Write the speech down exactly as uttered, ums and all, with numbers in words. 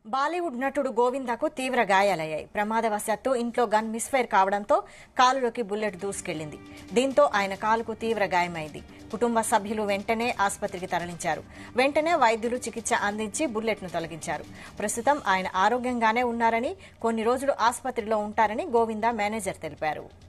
బాలీవుడ్ నటుడు గోవిందాకు తీవ్ర గాయాలయ్యాయి. ప్రమాదవశాత్తు ఇంట్లో గన్ మిస్ఫైర్ కావడంతో కాలులోకి బుల్లెట్ దూసుకెళ్లింది. దీంతో ఆయన కాలుకు తీవ్ర గాయమైంది. కుటుంబ సభ్యులు వెంటనే ఆసుపత్రికి తరలించారు. వెంటనే వైద్యులు చికిత్స అందించి బుల్లెట్ ను తొలగించారు. ప్రస్తుతం ఆయన ఆరోగ్యంగానే ఉన్నారని, కొన్ని రోజులు ఆసుపత్రిలో ఉంటారని గోవిందా మేనేజర్ తెలిపారు.